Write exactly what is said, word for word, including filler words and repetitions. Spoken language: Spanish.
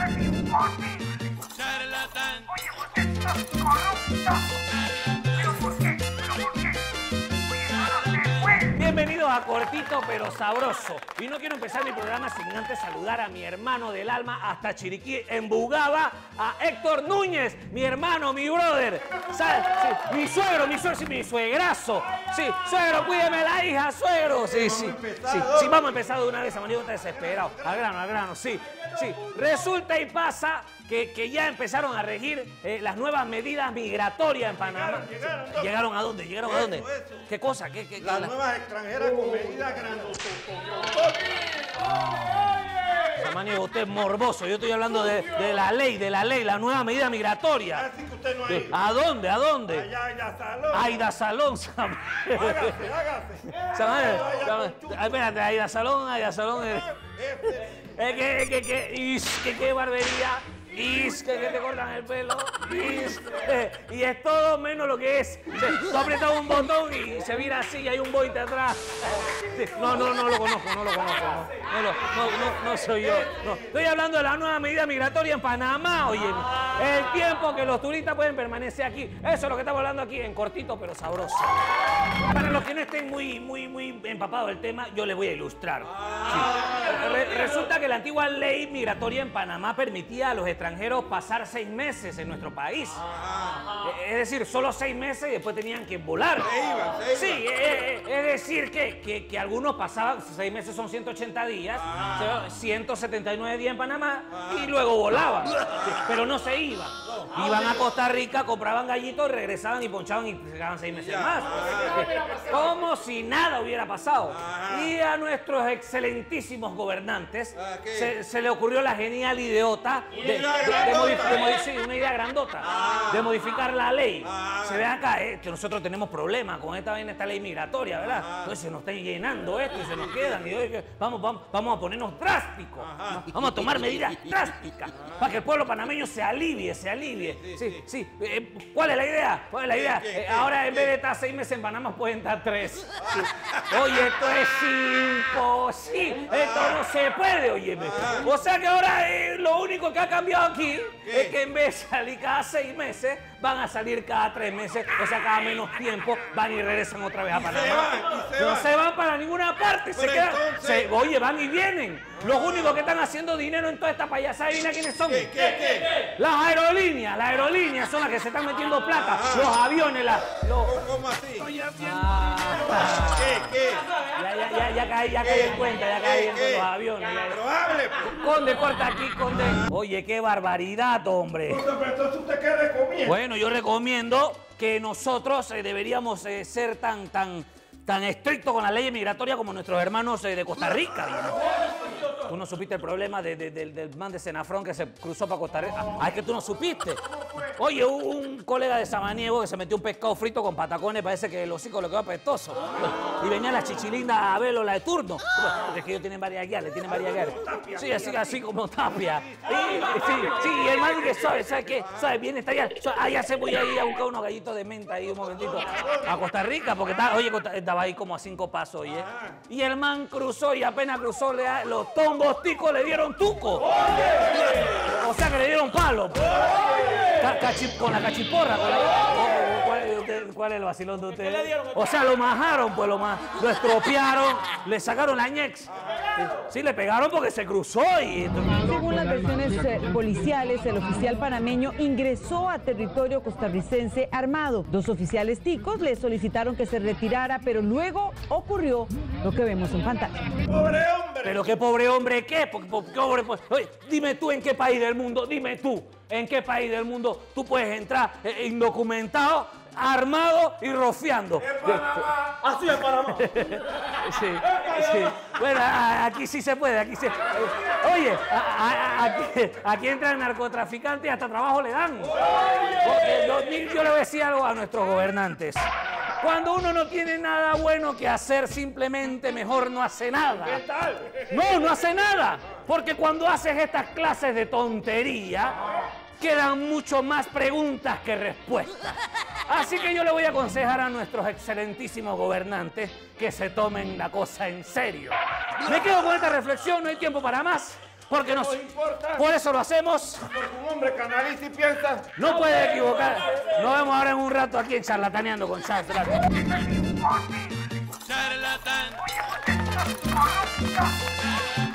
es imposible. Charlatán. Oye, usted está corrupto. ¿Pero por qué? ¿Pero por qué? Oye, no se puede. Bienvenidos a Cortito pero Sabroso. Y no quiero empezar mi programa sin antes saludar a mi hermano del alma hasta Chiriquí, en Bugaba, a Héctor Núñez, mi hermano, mi brother. ¿Sabes? Sí, mi suegro, mi suegro, sí, mi suegrazo. Sí, suegro, cuídeme la hija, suegro. Sí, sí. Sí, sí, vamos a empezar de una vez, Samaniego está desesperado. Al grano, al grano, sí. Sí, resulta y pasa que, que ya empezaron a regir eh, las nuevas medidas migratorias en Panamá. Llegaron, llegaron, ¿dónde? ¿Llegaron a dónde? ¿Llegaron a dónde? Eso, eso. ¿Qué cosa? ¿Qué, qué, Las la- nuevas extranjeras con medidas grandes. Samaniego, usted es morboso. Yo estoy hablando de, de la ley, de la ley, la nueva medida migratoria. Así que usted no ha ido. ¿A dónde? ¿A dónde? Allá, allá, salón. Aida Salón, Samaniego. Hágase, hágase. Samaniego, Vaya Samaniego. con chupa. Ay, espérate, Aida Salón, Aida Salón. eh. Este, Es que, que, que, is, que, qué barbería. Is, que, que te cortan el pelo. Is, eh, y es todo menos lo que es. Se- Tú apretas un botón y se vira así y hay un boite atrás. Sí, No, no, no lo conozco, no lo conozco. No, no, lo- no, no, no soy yo. No. Estoy hablando de la nueva medida migratoria en Panamá, oye. El tiempo que los turistas pueden permanecer aquí. Eso es lo que estamos hablando aquí en Cortito pero Sabroso. Para los que no estén muy, muy, muy empapados del tema, yo les voy a ilustrar. Sí. Re- resulta que la antigua ley migratoria en Panamá permitía a los extranjeros pasar seis meses en nuestro país. Eh, Es decir, solo seis meses y después tenían que volar. Se iban, se iban. Sí, eh, eh, es decir que, que, que algunos pasaban, seis meses son ciento ochenta días, o sea, ciento setenta y nueve días en Panamá y luego volaban. Sí, pero no se iban. Iban a Costa Rica, compraban gallitos, regresaban y ponchaban y se quedaban seis meses más. Como si nada hubiera pasado. Y a nuestros excelentísimos gobernantes Ah, ¿qué? se, se le ocurrió la genial ideota de, de- de modi- de modi- sí, una idea grandota, de modificar la ley. Se ve acá eh, que nosotros tenemos problemas con esta vaina, esta ley migratoria, ¿verdad? Entonces se nos está llenando esto y se nos quedan. Y oye, vamos, vamos, vamos a ponernos drásticos. Vamos a tomar medidas drásticas para que el pueblo panameño se alivie, se alivie. Sí, sí. Eh, ¿Cuál es la idea? ¿Cuál es la idea? ¿Qué, qué, Eh, ahora qué, en vez de estar seis meses en Panamá pueden estar tres. Sí. Oye, esto es imposible. Esto no se puede, óyeme. O sea que ahora eh, lo único que ha cambiado aquí ¿Qué? es que en vez de salir cada seis meses, van a salir cada tres meses, o sea, cada menos tiempo, van y regresan otra vez a Panamá. van, y se no van. se van para ninguna parte, se Pero quedan. entonces- se- oye, van y vienen. Los únicos que están haciendo dinero en toda esta payasada, ¿adivina quiénes son? ¿Qué, qué, qué? Las aerolíneas, las aerolíneas son las que se están metiendo plata. Los aviones, las. Los... ¿Cómo, cómo así? Ah, ¿Qué, qué? ya, ya, ya, ya caí, ya caí en cuenta, ya caí en ¿Qué? los aviones. ya. Pero hable, pues. Conde, corta aquí, Conde. Oye, qué barbaridad, hombre. Pero entonces usted qué recomienda. Bueno, yo recomiendo que nosotros eh, deberíamos eh, ser tan, tan, tan estrictos con la ley migratoria como nuestros hermanos eh, de Costa Rica. ¿No? Tú no supiste el problema de- de- del, del man de Senafrón que se cruzó para Costa Rica. Ah, es que tú no supiste. Oye, hubo un colega de Samaniego que se metió un pescado frito con patacones, parece que el hocico le quedó apestoso. Y venía la chichilinda a verlo, la de turno. Es que ellos tienen varias guiales, tienen varias guiales. Sí, así, así como Tapia. Sí, sí, sí, y el man que sabe, ¿sabes qué? ¿Sabes? Viene esta allá. Allá se voy a ir a buscar unos gallitos de menta ahí un momentito. A Costa Rica, porque estaba, oye, Costa- estaba ahí como a cinco pasos, oye. Y el man cruzó y apenas cruzó, le, da- los tongos ticos le dieron tuco. O sea que le dieron palo. Ca- cachi- con la cachiporra. Con la, o- o- ¿cuál, usted- cuál es el vacilón de ustedes? O sea, lo majaron, pues lo, ma- lo estropearon, le sacaron la ñex. Sí, le pegaron porque se cruzó y... Según las versiones eh, policiales, el oficial panameño ingresó a territorio costarricense armado. Dos oficiales ticos le solicitaron que se retirara, pero luego ocurrió lo que vemos en pantalla. Pobre hombre. Pero qué pobre hombre, ¿qué? Porque, porque, pobre, pues, oye, dime tú en qué país del mundo, dime tú, en qué país del mundo tú puedes entrar eh, indocumentado, armado y rofeando. Así es Panamá. Sí, sí. Bueno, a- aquí sí se puede, aquí sí. Oye, a- a- aquí, aquí entran narcotraficantes y hasta trabajo le dan. Porque yo, yo le voy a decir algo a nuestros gobernantes. Cuando uno no tiene nada bueno que hacer, simplemente mejor no hace nada. ¿Qué tal? No, no hace nada. Porque cuando haces estas clases de tontería, quedan mucho más preguntas que respuestas. Así que yo le voy a aconsejar a nuestros excelentísimos gobernantes que se tomen la cosa en serio. Me quedo con esta reflexión, no hay tiempo para más. Porque nos, nos importa. por eso lo hacemos. Porque un hombre que analiza y piensa. No puede equivocar. Nos vemos ahora en un rato aquí en Charlataneando con Charlatán. Charlatán.